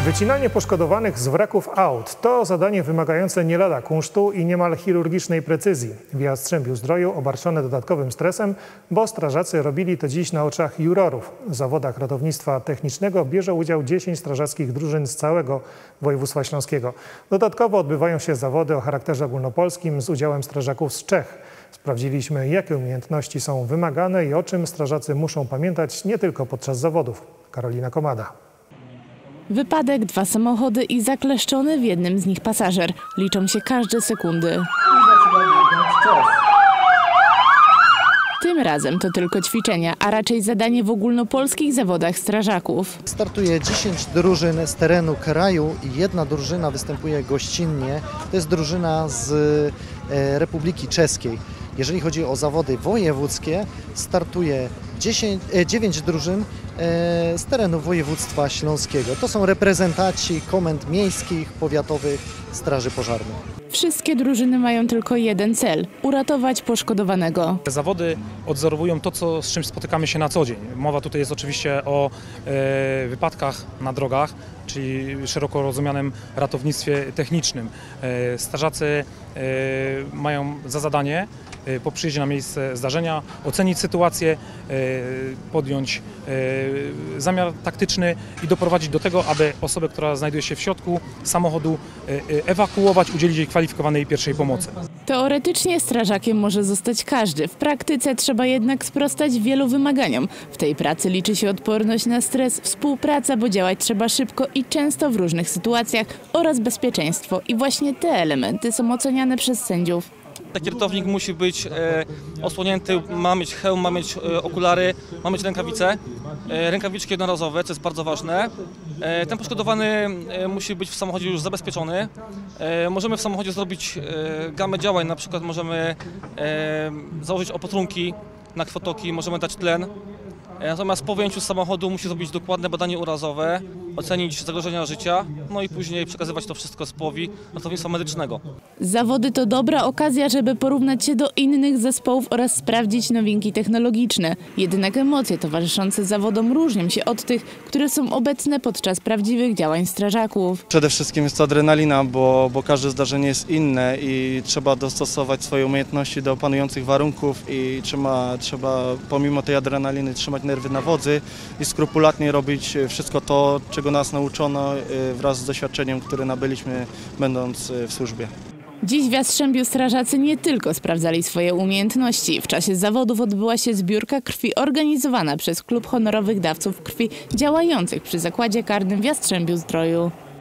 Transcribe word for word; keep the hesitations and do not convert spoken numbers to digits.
Wycinanie poszkodowanych z wraków aut to zadanie wymagające nie lada kunsztu i niemal chirurgicznej precyzji. W Jastrzębiu-Zdroju obarczone dodatkowym stresem, bo strażacy robili to dziś na oczach jurorów. W zawodach ratownictwa technicznego bierze udział dziesięć strażackich drużyn z całego województwa śląskiego. Dodatkowo odbywają się zawody o charakterze ogólnopolskim z udziałem strażaków z Czech. Sprawdziliśmy, jakie umiejętności są wymagane i o czym strażacy muszą pamiętać nie tylko podczas zawodów. Karolina Komada. Wypadek, dwa samochody i zakleszczony w jednym z nich pasażer. Liczą się każde sekundy. Tym razem to tylko ćwiczenia, a raczej zadanie w ogólnopolskich zawodach strażaków. Startuje dziesięć drużyn z terenu kraju i jedna drużyna występuje gościnnie. To jest drużyna z Republiki Czeskiej. Jeżeli chodzi o zawody wojewódzkie, startuje dziesięć, dziewięć drużyn z terenu województwa śląskiego. To są reprezentanci komend miejskich, powiatowych, straży pożarnych. Wszystkie drużyny mają tylko jeden cel – uratować poszkodowanego. Zawody odzorowują to, co, z czym spotykamy się na co dzień. Mowa tutaj jest oczywiście o e, wypadkach na drogach, czyli szeroko rozumianym ratownictwie technicznym. E, strażacy e, mają za zadanie e, po przyjeździe na miejsce zdarzenia ocenić sytuację, e, podjąć e, zamiar taktyczny i doprowadzić do tego, aby osobę, która znajduje się w środku samochodu, e, ewakuować, udzielić jej kwalifikowanej pierwszej pomocy. Teoretycznie strażakiem może zostać każdy. W praktyce trzeba jednak sprostać wielu wymaganiom. W tej pracy liczy się odporność na stres, współpraca, bo działać trzeba szybko i często w różnych sytuacjach oraz bezpieczeństwo. I właśnie te elementy są oceniane przez sędziów. Taki ratownik musi być e, osłonięty, ma mieć hełm, ma mieć e, okulary, ma mieć rękawice, e, rękawiczki jednorazowe, co jest bardzo ważne. E, ten poszkodowany e, musi być w samochodzie już zabezpieczony. E, możemy w samochodzie zrobić e, gamę działań, na przykład możemy e, założyć opatrunki na krwotoki, możemy dać tlen. Natomiast po wyjęciu z samochodu musi zrobić dokładne badanie urazowe, ocenić zagrożenia życia, no i później przekazywać to wszystko zespołowi ratownictwa medycznego. Zawody to dobra okazja, żeby porównać się do innych zespołów oraz sprawdzić nowinki technologiczne. Jednak emocje towarzyszące zawodom różnią się od tych, które są obecne podczas prawdziwych działań strażaków. Przede wszystkim jest to adrenalina, bo, bo każde zdarzenie jest inne i trzeba dostosować swoje umiejętności do panujących warunków i trzeba, trzeba pomimo tej adrenaliny trzymać nerwy na wodzy i skrupulatnie robić wszystko to, czego nas nauczono wraz z doświadczeniem, które nabyliśmy będąc w służbie. Dziś w Jastrzębiu strażacy nie tylko sprawdzali swoje umiejętności. W czasie zawodów odbyła się zbiórka krwi organizowana przez Klub Honorowych Dawców Krwi działających przy Zakładzie Karnym w Jastrzębiu-Zdroju.